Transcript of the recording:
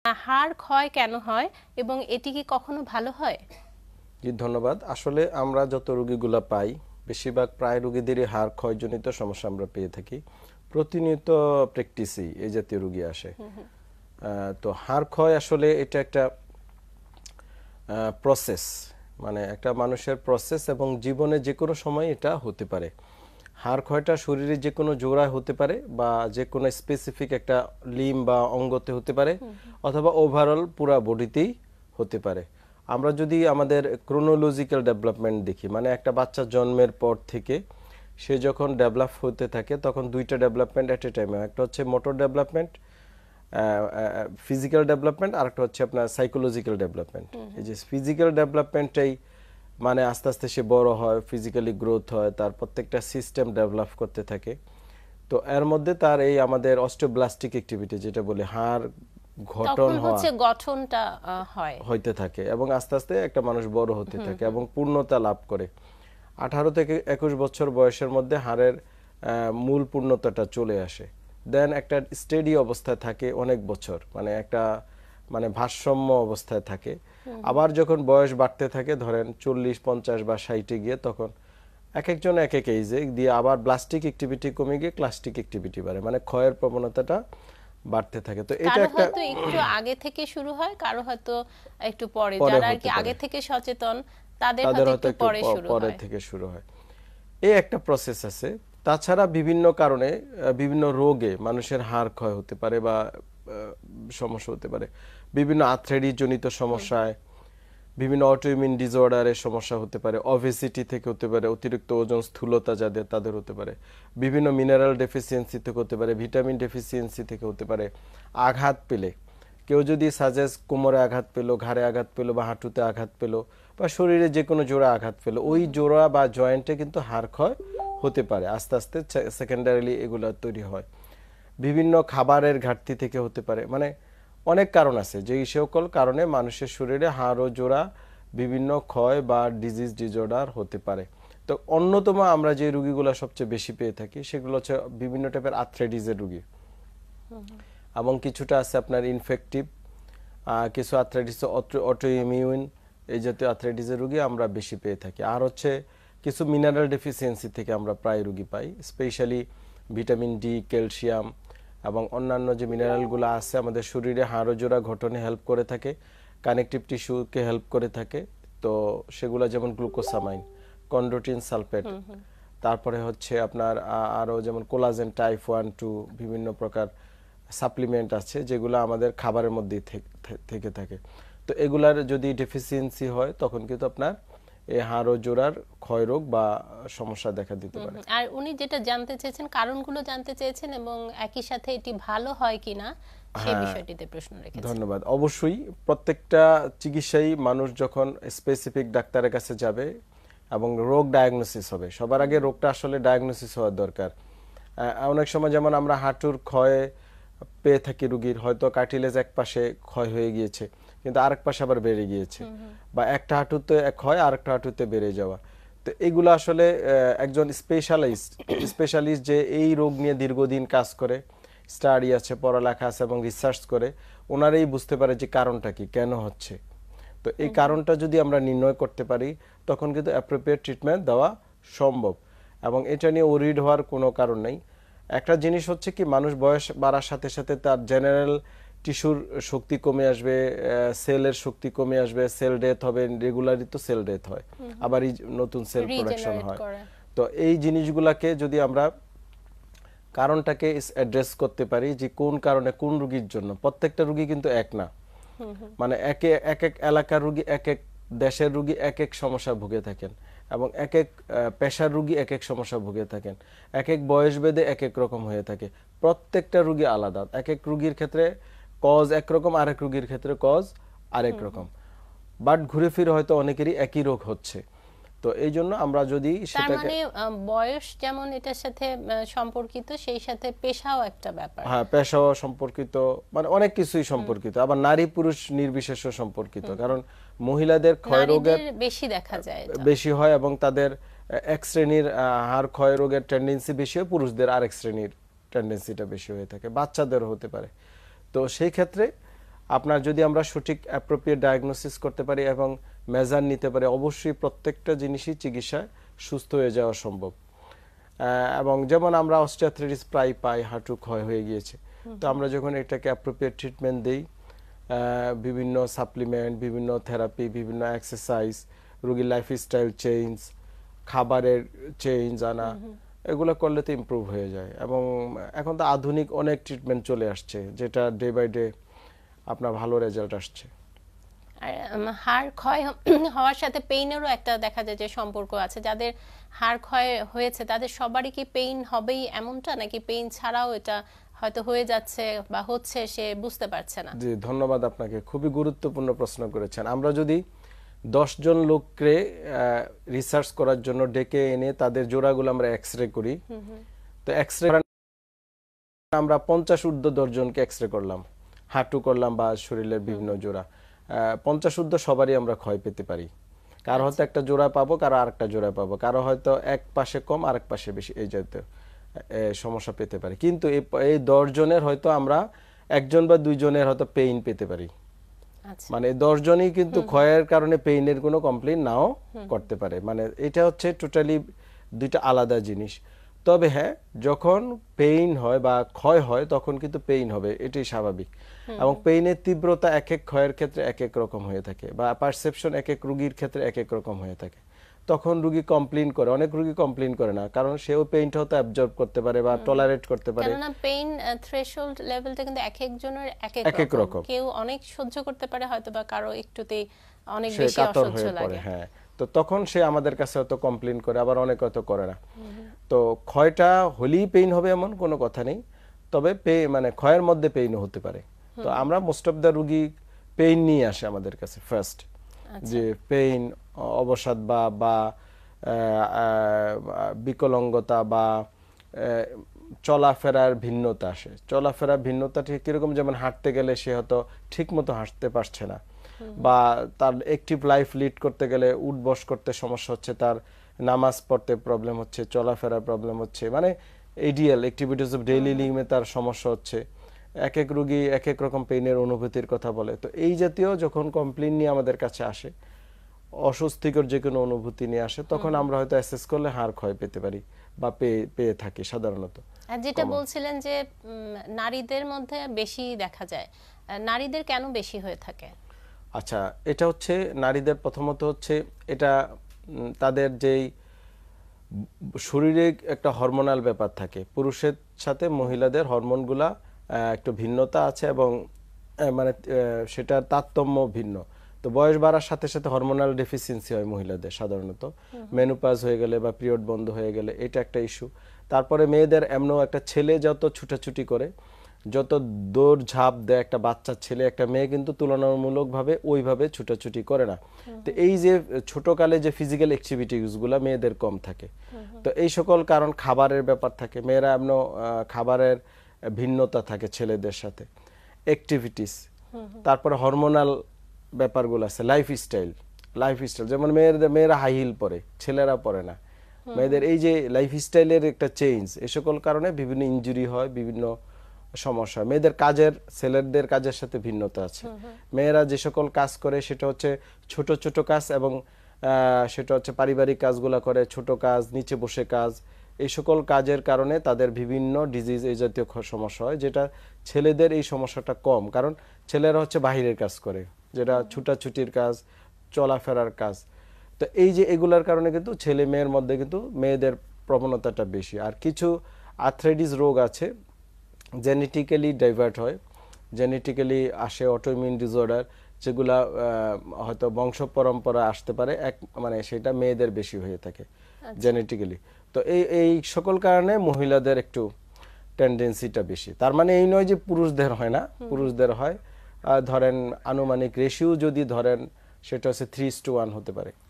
হাড় ক্ষয় কেন হয় এবং এটি কি কখনো ভালো হয়? জি ধন্যবাদ। আসলে আমরা যত রোগীগুলা পাই বেশিরভাগ প্রায় রোগীদেরই হাড় ক্ষয়জনিত সমস্যা আমরা পেয়ে থাকি। প্রতিনিয়ত প্র্যাকটিসেই এই জাতীয় রোগী আসে। তো হাড় ক্ষয় আসলে এটা একটা প্রসেস, মানে একটা মানুষের প্রসেস এবং জীবনে যে কোনো সময় এটা হতে পারে। হাড় ক্ষয়টা শরীরে যে কোনো জোড়ায় হতে পারে বা যে কোনো স্পেসিফিক একটা লিম্ব বা অঙ্গতে হতে পারে অথবা ওভারঅল পুরা বডিতেই হতে পারে। আমরা যদি আমাদের ক্রোনোলজিক্যাল ডেভেলপমেন্ট দেখি, মানে একটা বাচ্চা জন্মের পর থেকে সে যখন ডেভেলপ হতে থাকে তখন দুইটা ডেভেলপমেন্ট এট এ টাইমে, একটা হচ্ছে মোটর ডেভেলপমেন্ট, ফিজিক্যাল ডেভেলপমেন্ট, আর একটা হচ্ছে আপনার সাইকোলজিক্যাল ডেভেলপমেন্ট। এই যে ফিজিক্যাল ডেভেলপমেন্টটাই মানে আস্তে আস্তে সে বড় হয়, ফিজিক্যালি গ্রোথ হয়, তার প্রত্যেকটা সিস্টেম ডেভেলপ করতে থাকে। তো এর মধ্যে তার এই আমাদের অস্টিওব্লাস্টিক অ্যাক্টিভিটি যেটা বলে হাড় গঠন গঠনটা হইতে থাকে এবং আস্তে আস্তে একটা মানুষ বড় হতে থাকে এবং পূর্ণতা লাভ করে। 18 থেকে 21 বছর বয়সের মধ্যে হাড়ের মূল পূর্ণতাটা চলে আসে। দেন একটা স্টেডি অবস্থায় থাকে অনেক বছর, মানে একটা মানে ভারসাম্য অবস্থায় থাকে। আবার যখন বয়স বাড়তে থাকে, ধরেন 40, 50 বা 60 গিয়ে তখন এক একজন এক এক এইজে দিয়ে আবার ব্লাস্টিক অ্যাক্টিভিটি কমে গিয়ে ক্লাস্টিক অ্যাক্টিভিটি বাড়ে, মানে ক্ষয়ের প্রবণতাটা বাড়তে থাকে। তো এটা একটা একটু আগে থেকে শুরু হয়, কারো হয়তো একটু পরে, যারা আর কি আগে থেকে সচেতন তাদের হয়তো একটু পরে থেকে শুরু হয়। এই একটা প্রসেস আছে। তাছাড়া বিভিন্ন কারণে বিভিন্ন রোগে মানুষের হাড় ক্ষয় হতে পারে বা সমস্যা হতে পারে। বিভিন্ন আর্থ্রাইটিস জনিত সমস্যায়, বিভিন্ন অটোইমিউন ডিসঅর্ডারের সমস্যা হতে পারে, অবেসিটি থেকে হতে পারে, অতিরিক্ত ওজন স্থূলতা যাদের তাদের হতে পারে, বিভিন্ন মিনারেল ডেফিসিয়েন্সি থেকে হতে পারে, ভিটামিন ডেফিসিয়েন্সি থেকে হতে পারে, আঘাত পেলে, কেউ যদি সাজেস কোমরে আঘাত পেলো, ঘাড়ে আঘাত পেলো বা হাঁটুতে আঘাত পেলো বা শরীরে যে কোনো জোড়া আঘাত পেলো, ওই জোড়া বা জয়েন্টে কিন্তু হাড় ক্ষয় হতে পারে। আস্তে আস্তে সেকেন্ডারিলি এগুলো তৈরি হয়। বিভিন্ন খাবারের ঘাটতি থেকে হতে পারে, মানে অনেক কারণ আছে যে সকল কারণে মানুষের শরীরে হাড় ও জোড়া বিভিন্ন ক্ষয় বা ডিজিজ ডিসঅর্ডার হতে পারে। তো অন্যতম আমরা যে রোগীগুলো সবচেয়ে বেশি পেয়ে থাকি সেগুলো হচ্ছে বিভিন্ন টাইপের আর্থ্রাইটিসের রোগী, এবং কিছুটা আছে আপনার ইনফেক্টিভ, কিছু আর্থ্রাইটিস অটোইমিউন, এই জাতীয় আর্থ্রাইটিসের রোগী আমরা বেশি পেয়ে থাকি। আর হচ্ছে কিছু মিনারেল ডেফিসিয়েন্সি থেকে আমরা প্রায় রোগী পাই, স্পেশালি ভিটামিন ডি, ক্যালসিয়াম এবং অন্যান্য যে মিনারেলগুলো আছে আমাদের শরীরে হাড় জোড়া গঠনে হেল্প করে থাকে, কানেকটিভ টিস্যুকে হেল্প করে থাকে। তো সেগুলো যেমন গ্লুকোসামাইন, কন্ড্রোটিন সালফেট, তারপরে হচ্ছে আপনার আরও যেমন কোলাজেন টাইপ 1, 2, বিভিন্ন প্রকার সাপ্লিমেন্ট আছে যেগুলো আমাদের খাবারের মধ্যেই থেকে থাকে। তো এগুলার যদি ডেফিসিয়েন্সি হয় তখন কিন্তু আপনার এই হাড় ও জোড়ার ক্ষয় রোগ বা সমস্যা দেখা দিতে পারে। আর উনি যেটা জানতে চেয়েছেন, কারণগুলো জানতে চেয়েছেন এবং একই সাথে এটি ভালো হয় কিনা সেই বিষয়টিতে প্রশ্ন রেখেছেন। ধন্যবাদ। অবশ্যই প্রত্যেকটা চিকিৎসাই মানুষ যখন স্পেসিফিক ডাক্তারের কাছে যাবে এবং রোগ ডায়াগনোসিস হবে, সবার আগে রোগটা আসলে ডায়াগনোসিস হওয়ার দরকার। অনেক সময় যেমন আমরা হাঁটুর ক্ষয় পেয়ে থাকি রোগীর, হয়তো কার্টিলেজ এক পাশে ক্ষয় হয়ে গিয়েছে কিন্তু আরেক পাশে আবার বেড়ে গিয়েছে, বা একটা হাঁটুতে ক্ষয় আরেকটা হাঁটুতে বেড়ে যাওয়া। তো এগুলো আসলে একজন স্পেশালিস্ট যে এই রোগ নিয়ে দীর্ঘদিন কাজ করে, স্টাডি আছে, পড়ালেখা আছে এবং রিসার্চ করে, ওনারাই বুঝতে পারে যে কারণটা কি, কেন হচ্ছে। তো এই কারণটা যদি আমরা নির্ণয় করতে পারি তখন কিন্তু অ্যাপ্রোপ্রিয়েট ট্রিটমেন্ট দেওয়া সম্ভব এবং এটা নিয়ে ওরিড হওয়ার কোনো কারণ নেই। একটা জিনিস হচ্ছে কি, মানুষ বয়স বাড়ার সাথে সাথে তার জেনারেল টিস্যুর শক্তি কমে আসবে, সেলের শক্তি কমে আসবে, সেল ডেথ হবে, রেগুলারই তো সেল ডেথ হয়, আবার নতুন সেল প্রোডাকশন হয়। তো এই জিনিসগুলোকে যদি আমরা কারণটাকে অ্যাড্রেস করতে পারি যে কোন কারণে কোন রোগীর জন্য, প্রত্যেকটা রোগী কিন্তু এক না, মানে এক এক এলাকার রোগী, এক এক দেশের রোগী এক এক সমস্যা ভুগে থাকেন এবং এক এক পেশার রোগী এক এক সমস্যা ভুগে থাকেন, এক এক বয়স ভেদে এক এক রকম হয়ে থাকে। প্রত্যেকটা রোগী আলাদা, এক এক রোগীর ক্ষেত্রে কজ একরকম, আরেক রোগীর ক্ষেত্রে কজ আরেক রকম, বাট ঘুরে ফিরে হয়তো অনেকেরই একই রোগ হচ্ছে। তো এই জন্য আমরা যদি সেটাকে, বয়স যেমন এটার সাথে সম্পর্কিত, সেই সাথে পেশাও একটা ব্যাপার। হ্যাঁ, পেশাও সম্পর্কিত, মানে অনেক কিছুই সম্পর্কিত, আবার নারী পুরুষ নির্বিশেষে সম্পর্কিত। কারণ মহিলাদের ক্ষয় রোগের বেশি দেখা যায়, বেশি হয় এবং তাদের এক শ্রেণীর হাড় ক্ষয় রোগের টেন্ডেন্সি বেশি হয়, পুরুষদের আরেক শ্রেণীর টেন্ডেন্সিটা বেশি হয়ে থাকে, বাচ্চাদেরও হতে পারে। তো সেই ক্ষেত্রে আপনার যদি আমরা সঠিক অ্যাপ্রোপ্রিয়েট ডায়াগনোসিস করতে পারি এবং মেজার নিতে পারি, অবশ্যই প্রত্যেকটা জিনিসই চিকিৎসায় সুস্থ হয়ে যাওয়া সম্ভব। এবং যেমন আমরা অস্টিওআর্থ্রাইটিস প্রায় পাই, হাঁটু ক্ষয় হয়ে গিয়েছে, তো আমরা যখন এটাকে অ্যাপ্রোপ্রিয়েট ট্রিটমেন্ট দিই, বিভিন্ন সাপ্লিমেন্ট, বিভিন্ন থেরাপি, বিভিন্ন এক্সারসাইজ, রোগীর লাইফস্টাইল চেঞ্জ, খাবারের চেঞ্জ আনা, এগুলো করলে তো ইমপ্রুভ হয়ে যায়। এবং এখন তো আধুনিক অনেক ট্রিটমেন্ট চলে আসছে, যেটা ডে বাই ডে আপনার ভালো রেজাল্ট আসছে। হাড় ক্ষয় হওয়ার সাথে পেইনেরও একটা দেখা যায় যে সম্পর্ক আছে। যাদের হাড় ক্ষয় হয়েছে তাদের সবারই কি পেইন হবেই এমনটা, নাকি পেইন ছাড়াও এটা হয়তো হয়ে যাচ্ছে বা হচ্ছে সে বুঝতে পারছে না? জি, ধন্যবাদ আপনাকে, খুবই গুরুত্বপূর্ণ প্রশ্ন করেছেন। আমরা যদি 10 জন লোককে রিসার্চ করার জন্য ডেকে এনে তাদের জোড়াগুলো আমরা এক্সরে করি, তো এক্সরে আমরা 50 ঊর্ধ্ব 10 জনকে এক্সরে করলাম, হাঁটু করলাম বা শরীরের বিভিন্ন জোড়া, 50 ঊর্ধ্ব সবারই আমরা ক্ষয় পেতে পারি। কারো হয়তো একটা জোড়া পাবো, কারো আরেকটা জোড়া পাবো, কারো হয়তো এক পাশে কম আরেক পাশে বেশি, এই জাতীয় সমস্যা পেতে পারি। কিন্তু এই 10 জনের হয়তো আমরা 1 জন বা 2 জনের হয়তো পেইন পেতে পারি। মানে 10 জনই কিন্তু ক্ষয়ের কারণে পেইনের কোনো কমপ্লেইন নাও করতে পারে। মানে এটা হচ্ছে টোটালি দুইটা আলাদা জিনিস। তবে হ্যাঁ, যখন পেইন হয় বা ক্ষয় হয় তখন কিন্তু পেইন হবে, এটাই স্বাভাবিক। এবং পেইনের তীব্রতা এক এক ক্ষয়ের ক্ষেত্রে এক এক রকম হয়ে থাকে, বা পারসেপশন এক এক রোগীর ক্ষেত্রে এক এক রকম হয়ে থাকে। তখন রোগী কমপ্লেইন করে, অনেক রোগী কমপ্লেইন করে না, কারণ সেও পেইনটা হয়তো অ্যাবজর্ব করতে পারে বা টলারেট করতে পারে। কেননা পেইন থ্রেশহোল্ড লেভেলটা কিন্তু এক একজনের এক এক রকম। কেউ অনেক সহ্য করতে পারে হয়তো, বা কারো একটুতেই অনেক বেশি অসহ্য লাগে। হ্যাঁ, তো তখন সে আমাদের কাছে হয়তো কমপ্লেইন করে, আবার অনেক হয়তো করে না। তো ক্ষয়টা হলেই পেইন হবে এমন কোনো কথা নেই, তবে মানে ক্ষয়ের মধ্যে পেইনও হতে পারে। তো আমরা মোস্ট অফ দ্য রোগী পেইন নিয়ে আসে আমাদের কাছে ফার্স্ট, যে পেইন, অবসাদ বা বিকলাঙ্গতা বা চলাফেরার ভিন্নতা আসে। চলাফেরার ভিন্নতা ঠিক কিরকম, যেমন হাঁটতে গেলে সে হয়তো ঠিক মতো হাঁটতে পারছে না, বা তার অ্যাক্টিভ লাইফ লিড করতে গেলে উঠবস করতে সমস্যা হচ্ছে, তার নামাজ পড়তে প্রবলেম হচ্ছে, চলাফেরার প্রবলেম হচ্ছে, মানে এডিএল অ্যাক্টিভিটিস অফ ডেইলি লিভিংয়ে তার সমস্যা হচ্ছে। এক এক রোগী এক এক রকম পেইনের অনুভূতির কথা বলে। তো এই জাতীয় যখন কমপ্লেইন নিয়ে আমাদের কাছে আসে, অস্বস্তিকর যে কোনো অনুভূতি নিয়ে আসে, তখন আমরা হয়তো অ্যাসেস করলে হাড় ক্ষয় পেতে পারি বা পেয়ে থাকি সাধারণত। আর যেটা বলছিলেন যে নারীদের মধ্যে বেশি দেখা যায়, নারীদের কেন বেশি হয়ে থাকে? আচ্ছা, এটা হচ্ছে নারীদের প্রথমত হচ্ছে এটা তাদের যেই শরীরে একটা হরমোনাল ব্যাপার থাকে, পুরুষের সাথে মহিলাদের হরমোনগুলা একটু ভিন্নতা আছে, এবং মানে সেটার তারতম্য ভিন্ন। তো বয়স বাড়ার সাথে সাথে হরমোনাল ডেফিসিয়েন্সি হয় মহিলাদের সাধারণত, মেনোপজ হয়ে গেলে বা পিরিয়ড বন্ধ হয়ে গেলে, এটা একটা ইস্যু। তারপরে মেয়েদের এমনও একটা ছেলে যত ছুটাছুটি করে, যত দৌড় ঝাঁপ দেয় একটা বাচ্চা ছেলে, একটা মেয়ে কিন্তু তুলনামূলকভাবে ওইভাবে ছুটাছুটি করে না। তো এই যে ছোটকালে যে ফিজিক্যাল অ্যাক্টিভিটিসগুলো মেয়েদের কম থাকে, তো এই সকল কারণ, খাবারের ব্যাপার থাকে, মেয়েরা এমন খাবারের ভিন্নতা থাকে ছেলেদের সাথে, অ্যাক্টিভিটিস, তারপরে হরমোনাল ব্যাপারগুলো আছে, লাইফস্টাইল, যেমন মেয়েরা হাই হিল পরে, ছেলেরা পরে না। মেয়েদের এই যে লাইফস্টাইলের একটা চেঞ্জ, এই সকল কারণে বিভিন্ন ইনজুরি হয়, বিভিন্ন সমস্যা। মেয়েদের কাজের, ছেলেদের কাজের সাথে ভিন্নতা আছে। মেয়েরা যে সকল কাজ করে সেটা হচ্ছে ছোট ছোট কাজ, এবং সেটা হচ্ছে পারিবারিক কাজগুলো করে, ছোট কাজ, নিচে বসে কাজ, এই সকল কাজের কারণে তাদের বিভিন্ন ডিজিজ, এই জাতীয় সমস্যা হয়, যেটা ছেলেদের এই সমস্যাটা কম, কারণ ছেলেরা হচ্ছে বাহিরের কাজ করে, যেটা ছুটাছুটির কাজ, চলাফেরার কাজ। তো এই যে এগুলার কারণে কিন্তু ছেলে মেয়ের মধ্যে কিন্তু মেয়েদের প্রবণতাটা বেশি। আর কিছু আর্থ্রাইটিস রোগ আছে, জেনেটিক্যালি ডাইভার্ট হয়, জেনেটিক্যালি আসে, অটোইমিউন ডিসঅর্ডার, যেগুলা হয়তো বংশ পরম্পরা আসতে পারে, মানে সেটা মেয়েদের বেশি হয়ে থাকে জেনেটিক্যালি। তো এই সকল কারণে মহিলাদের একটু টেন্ডেন্সিটা বেশি। তার মানে এই নয় যে পুরুষদের হয় না, পুরুষদের হয়। ধরেন আনুমানিক রেশিও যদি ধরেন, সেটা হচ্ছে 3:1 হতে পারে।